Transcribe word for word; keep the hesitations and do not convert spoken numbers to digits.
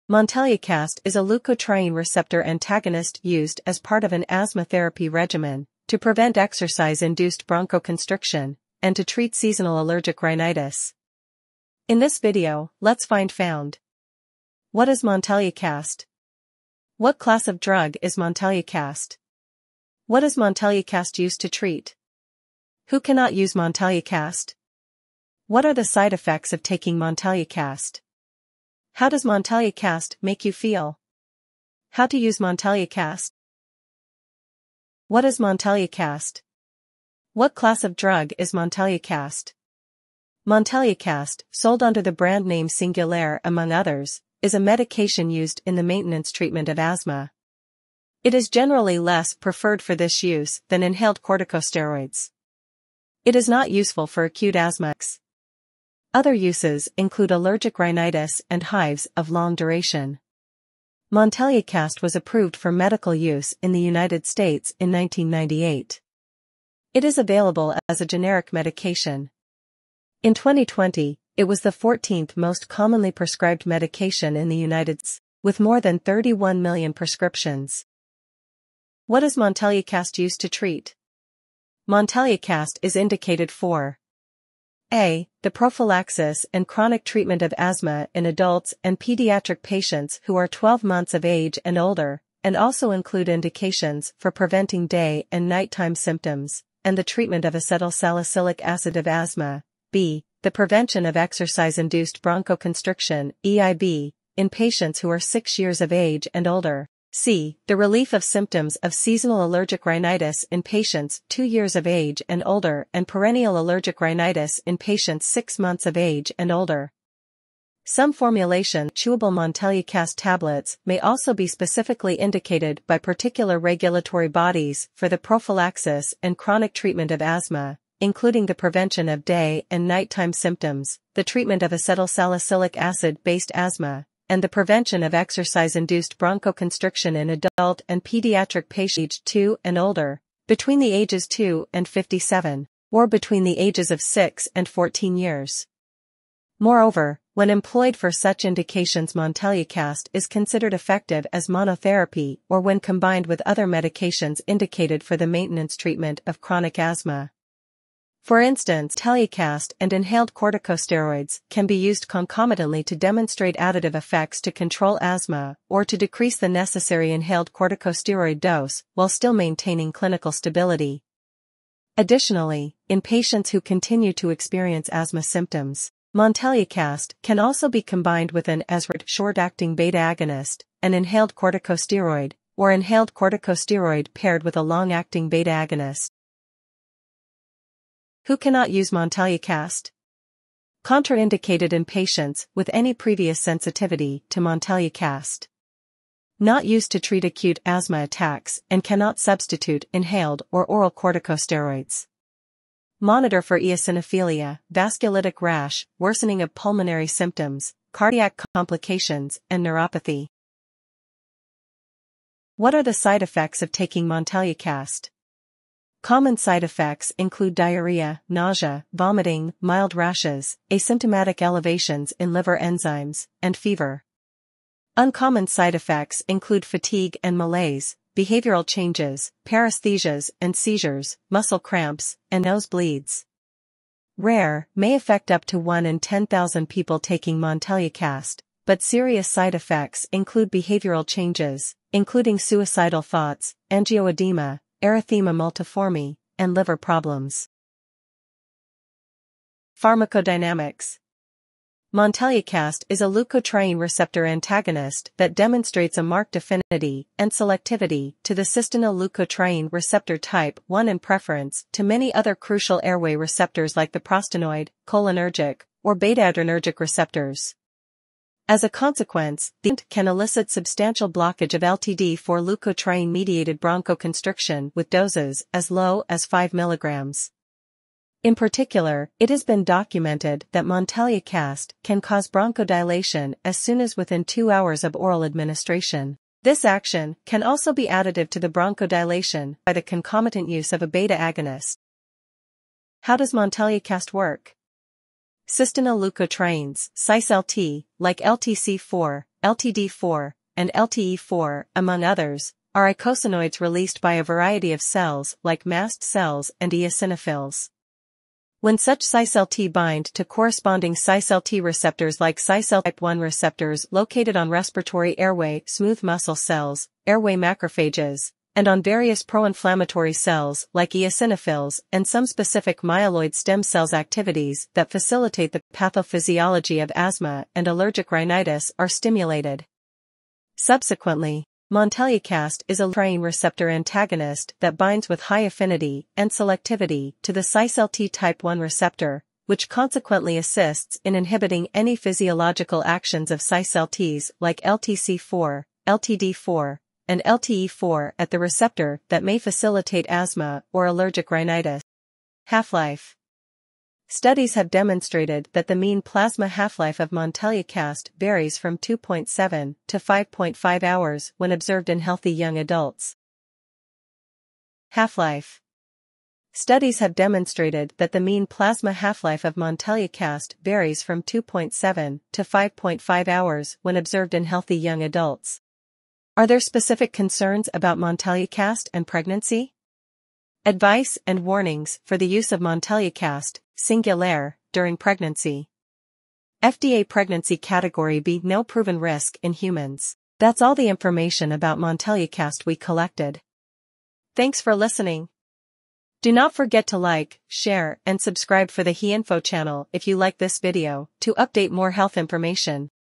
Montelukast is a leukotriene receptor antagonist used as part of an asthma therapy regimen to prevent exercise-induced bronchoconstriction and to treat seasonal allergic rhinitis. In this video, let's find found. What is Montelukast? What class of drug is Montelukast? What is Montelukast used to treat? Who cannot use Montelukast? What are the side effects of taking Montelukast? How does Montelukast make you feel? How to use Montelukast? What is Montelukast? What class of drug is Montelukast? Montelukast, sold under the brand name Singulair among others, is a medication used in the maintenance treatment of asthma. It is generally less preferred for this use than inhaled corticosteroids. It is not useful for acute asthma. Other uses include allergic rhinitis and hives of long duration. Montelukast was approved for medical use in the United States in nineteen ninety-eight. It is available as a generic medication. In twenty twenty, it was the fourteenth most commonly prescribed medication in the United States, with more than thirty-one million prescriptions. What is Montelukast used to treat? Montelukast is indicated for A. The prophylaxis and chronic treatment of asthma in adults and pediatric patients who are twelve months of age and older, and also include indications for preventing day and nighttime symptoms, and the treatment of acetylsalicylic acid of asthma. B. The prevention of exercise-induced bronchoconstriction, E I B, in patients who are six years of age and older. C. The relief of symptoms of seasonal allergic rhinitis in patients two years of age and older and perennial allergic rhinitis in patients six months of age and older. Some formulation chewable Montelukast tablets may also be specifically indicated by particular regulatory bodies for the prophylaxis and chronic treatment of asthma, including the prevention of day and nighttime symptoms, the treatment of acetylsalicylic acid-based asthma, and the prevention of exercise-induced bronchoconstriction in adult and pediatric patients aged two and older, between the ages two and fifty-seven, or between the ages of six and fourteen years. Moreover, when employed for such indications, Montelukast is considered effective as monotherapy or when combined with other medications indicated for the maintenance treatment of chronic asthma. For instance, Montelukast and inhaled corticosteroids can be used concomitantly to demonstrate additive effects to control asthma or to decrease the necessary inhaled corticosteroid dose while still maintaining clinical stability. Additionally, in patients who continue to experience asthma symptoms, Montelukast can also be combined with an asthma short-acting beta agonist, an inhaled corticosteroid, or inhaled corticosteroid paired with a long-acting beta agonist. Who cannot use Montelukast? Contraindicated in patients with any previous sensitivity to Montelukast. Not used to treat acute asthma attacks and cannot substitute inhaled or oral corticosteroids. Monitor for eosinophilia, vasculitic rash, worsening of pulmonary symptoms, cardiac complications, and neuropathy. What are the side effects of taking Montelukast? Common side effects include diarrhea, nausea, vomiting, mild rashes, asymptomatic elevations in liver enzymes, and fever. Uncommon side effects include fatigue and malaise, behavioral changes, paresthesias and seizures, muscle cramps, and nosebleeds. Rare, may affect up to one in ten thousand people taking Montelukast, but serious side effects include behavioral changes, including suicidal thoughts, angioedema, erythema multiforme, and liver problems. Pharmacodynamics. Montelukast is a leukotriene receptor antagonist that demonstrates a marked affinity and selectivity to the cysteine leukotriene receptor type one in preference to many other crucial airway receptors like the prostanoid, cholinergic, or beta-adrenergic receptors. As a consequence, the agent can elicit substantial blockage of L T D for leukotriene-mediated bronchoconstriction with doses as low as five milligrams. In particular, it has been documented that Montelukast can cause bronchodilation as soon as within two hours of oral administration. This action can also be additive to the bronchodilation by the concomitant use of a beta agonist. How does Montelukast work? Cysteine leukotrienes, cis L T, like L T C four, L T D four, and L T E four, among others, are eicosanoids released by a variety of cells like mast cells and eosinophils. When such cis-L T bind to corresponding cis-L T receptors like cis-L type one receptors located on respiratory airway smooth muscle cells, airway macrophages, and on various pro-inflammatory cells like eosinophils and some specific myeloid stem cells, activities that facilitate the pathophysiology of asthma and allergic rhinitis are stimulated. Subsequently, Montelukast is a leukotriene receptor antagonist that binds with high affinity and selectivity to the cis-L T type one receptor, which consequently assists in inhibiting any physiological actions of cis-L Ts like L T C four, L T D four, and L T E four at the receptor that may facilitate asthma or allergic rhinitis. Half-life. Studies have demonstrated that the mean plasma half-life of Montelukast varies from two point seven to five point five hours when observed in healthy young adults. Half-life. Studies have demonstrated that the mean plasma half-life of Montelukast varies from two point seven to five point five hours when observed in healthy young adults. Are there specific concerns about Montelukast and pregnancy? Advice and warnings for the use of Montelukast, Singulair, during pregnancy. F D A Pregnancy Category B, no proven risk in humans. That's all the information about Montelukast we collected. Thanks for listening. Do not forget to like, share, and subscribe for the HeInfo channel if you like this video to update more health information.